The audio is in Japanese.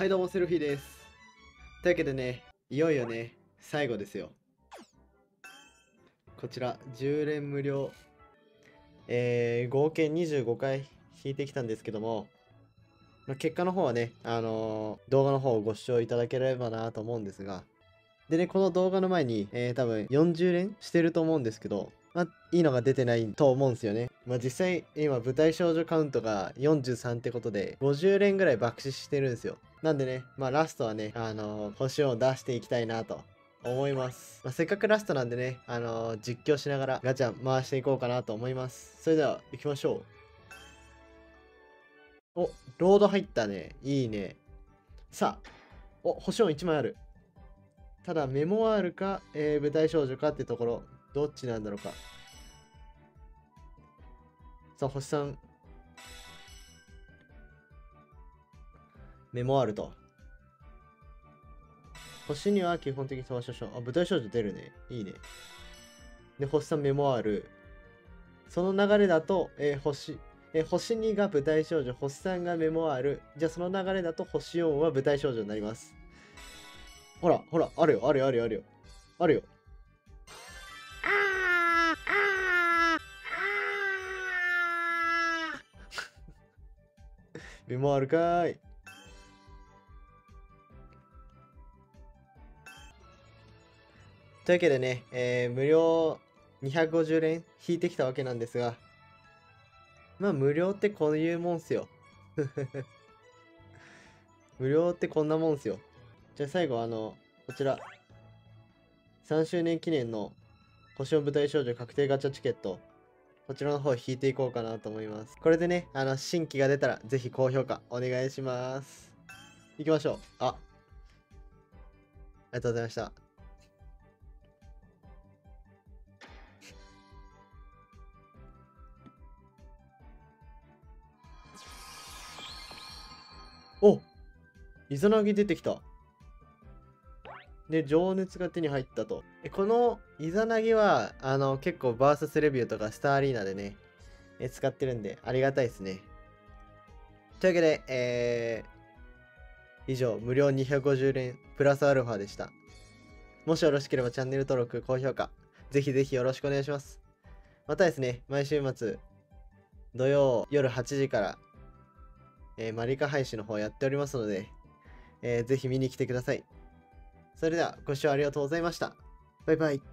はいどうもセルフィーです。というわけでね、いよいよね、最後ですよ。こちら、10連無料、合計25回引いてきたんですけども、結果の方はね、動画の方をご視聴いただければなと思うんですが、でね、この動画の前に、多分40連してると思うんですけど、いいのが出てないと思うんですよね。実際、今、舞台少女カウントが43ってことで、50連ぐらい爆死してるんですよ。なんでね、ラストはね、星を出していきたいなと思います。せっかくラストなんでね、実況しながらガチャ回していこうかなと思います。それでは、行きましょう。お、ロード入ったね。いいね。さあ、星音1枚ある。ただ、メモワールか、舞台少女かってところ、どっちなんだろうか。さあ、星さん、メモワールと。星には基本的に飛ばしましょう。舞台少女出るね。いいね。で、星さんメモワール。その流れだと、星2が舞台少女、星3がメモワール。じゃあその流れだと星4は舞台少女になります。ほら、ほら、あるよ、あるよ、あるよ、あるよ。あるよ。メモワールかーい。というわけでね、無料250連引いてきたわけなんですが、無料ってこういうもんすよ。無料ってこんなもんすよ。じゃあ最後こちら、3周年記念の星を舞台少女確定ガチャチケット、こちらの方引いていこうかなと思います。これでね、新規が出たらぜひ高評価お願いします。行きましょう。ありがとうございました。お、イザナギ出てきた。で、情熱が手に入ったと。このイザナギは、結構バーサスレビューとかスターアリーナでね、使ってるんで、ありがたいですね。というわけで、以上、無料250連プラスアルファでした。もしよろしければチャンネル登録、高評価、ぜひぜひよろしくお願いします。またですね、毎週末、土曜夜8時から、マリカ配信の方やっておりますので、ぜひ見に来てください。それではご視聴ありがとうございました。バイバイ。